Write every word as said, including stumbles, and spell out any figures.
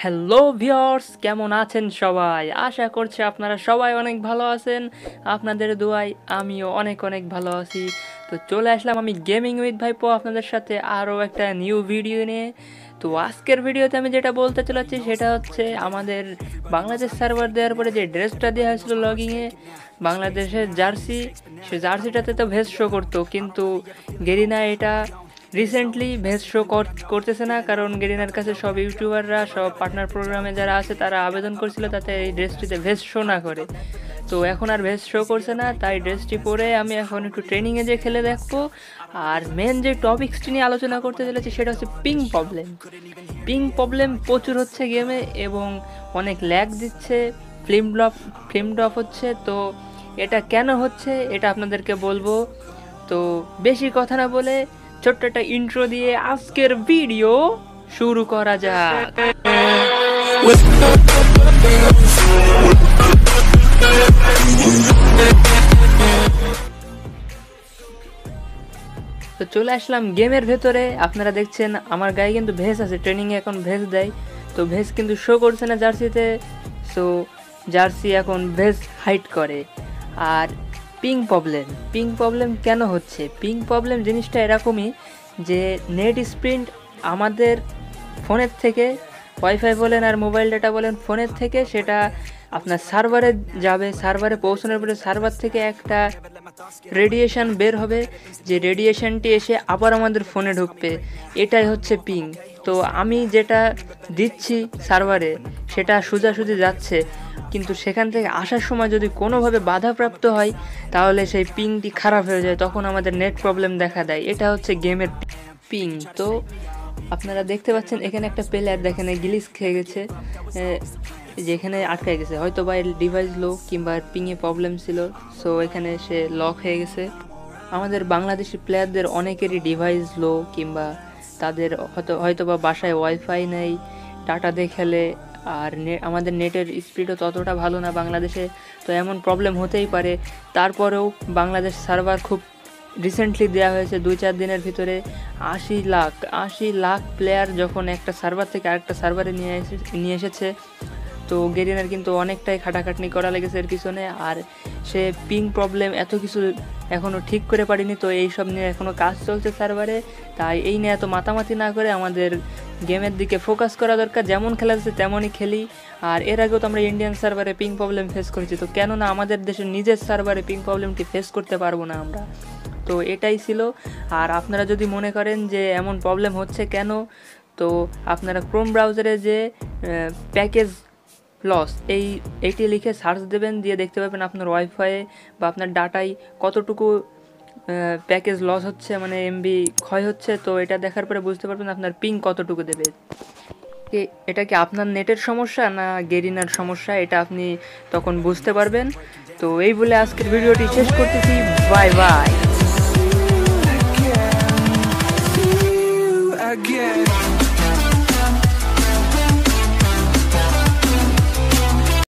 Hello viewers, কেমন আছেন সবাই? আশা করছি আপনারা সবাই অনেক ভালো আছেন। আপনাদের দোয়ায় আমিও অনেক অনেক ভালো আছি। তো চলে আসলাম আমি গেমিং উইথ ভাইপো আপনাদের সাথে আরও একটা নিউ ভিডিও নিয়ে। তো আজকের ভিডিওতে আমি যেটা বলতে চলেছি সেটা হচ্ছে আমাদের বাংলাদেশ সার্ভার দেওয়ার পরে যে ড্রেসটা দেওয়া হয়েছিল লগিংয়ে, বাংলাদেশের জার্সি, সে জার্সিটাতে তো ভেস শো করতো, কিন্তু গেরিনা এটা রিসেন্টলি ভেস শো করতেছে না, কারণ গেরিনার কাছে সব ইউটিউবাররা, সব পার্টনার প্রোগ্রামে যারা আছে তারা আবেদন করছিল তাতে এই ড্রেসটিতে ভেস শো না করে। তো এখন আর ভেস শো করছে না, তাই ড্রেসটি পরে আমি এখন একটু ট্রেনিংয়ে যে খেলে দেখবো। আর মেন যে টপিক্সটি নিয়ে আলোচনা করতে চলেছি সেটা হচ্ছে পিং প্রবলেম। পিং প্রবলেম প্রচুর হচ্ছে গেমে এবং অনেক ল্যাগ দিচ্ছে, ফিল্ম ড্রপ ফিল্ম ড্রপ হচ্ছে। তো এটা কেন হচ্ছে এটা আপনাদেরকে বলবো। তো বেশি কথা না বলে ছোট্ট একটা ইন্ট্রো দিয়ে আজকের ভিডিও শুরু করা যাক। তো চলে আসলাম গেমের ভেতরে। আপনারা দেখছেন আমার গায়ে কিন্তু ভেস আছে, ট্রেনিংয়ে এখন ভেস দেয়, তো ভেস কিন্তু শো করছে না জার্সিতে। সো জার্সি এখন ভেস হাইড করে। আর পিং প্রবলেম পিং প্রবলেম কেন হচ্ছে? পিং প্রবলেম জিনিসটা এরকমই যে নেট স্পিড আমাদের ফোনের থেকে, ওয়াইফাই বলেন আর মোবাইল ডাটা বলেন, ফোনের থেকে সেটা আপনার সার্ভারে যাবে। সার্ভারে পৌঁছানোর পরে সার্ভার থেকে একটা রেডিয়েশন বের হবে, যে রেডিয়েশনটি এসে আবার আমাদের ফোনে ঢুকবে। এটাই হচ্ছে পিং। তো আমি যেটা দিচ্ছি সার্ভারে সেটা সোজাসুজি যাচ্ছে, কিন্তু সেখান থেকে আসার সময় যদি কোনোভাবে বাধাপ্রাপ্ত হয় তাহলে সেই পিংটি খারাপ হয়ে যায়, তখন আমাদের নেট প্রবলেম দেখা দেয়। এটা হচ্ছে গেমের পিং। তো আপনারা দেখতে পাচ্ছেন এখানে একটা প্লেয়ার দেখেন গ্লিচ খেয়ে গেছে, যেখানে আটকে গেছে, হয়তো বা ডিভাইস লো কিংবা পিংয়ে প্রবলেম ছিল, সো এখানে সে লক হয়ে গেছে। আমাদের বাংলাদেশি প্লেয়ারদের অনেকেরই ডিভাইস লো কিংবা তাদের হয়তো হয়তো বা বাসায় ওয়াইফাই নেই, ডাটা দিয়ে খেলে, আর নেট আমাদের নেটের স্পিডও ততটা ভালো না বাংলাদেশে। তো এমন প্রবলেম হতেই পারে। তারপরেও বাংলাদেশ সার্ভার খুব রিসেন্টলি দেওয়া হয়েছে, দুই চার দিনের ভিতরে আশি লাখ আশি লাখ প্লেয়ার যখন একটা সার্ভার থেকে আরেকটা সার্ভারে নিয়ে এসে নিয়ে এসেছে। তো গেরিনার কিন্তু অনেকটাই খাটাখাটনি করা লেগেছে এর পিছনে। আর সে পিং প্রবলেম এত কিছু এখনও ঠিক করে পারিনি, তো এই সব নিয়ে এখনও কাজ চলছে সার্ভারে। তাই এই নিয়ে এত মাতামাতি না করে আমাদের গেমের দিকে ফোকাস করা দরকার। যেমন খেলা যাচ্ছে তেমনই খেলি। আর এর আগেও তো আমরা ইন্ডিয়ান সার্ভারে পিং প্রবলেম ফেস করেছি, তো কেন না আমাদের দেশের নিজের সার্ভারে পিং প্রবলেমটি ফেস করতে পারবো না আমরা? তো এটাই ছিল। আর আপনারা যদি মনে করেন যে এমন প্রবলেম হচ্ছে কেন, তো আপনারা ক্রোম ব্রাউজারে যে প্যাকেজ লস এই এইটি লিখে সার্চ দেবেন, দিয়ে দেখতে পাবেন আপনার ওয়াইফাই বা আপনার ডাটায় কতটুকু প্যাকেজ লস হচ্ছে, মানে এমবি ক্ষয় হচ্ছে। তো এটা দেখার পরে বুঝতে পারবেন আপনার পিং কতটুকু দেবে। এটা কি আপনার নেটের সমস্যা না গেরিনার সমস্যা, এটা আপনি তখন বুঝতে পারবেন। তো এই বলে আজকের ভিডিওটি শেষ করতেছি। Bye by.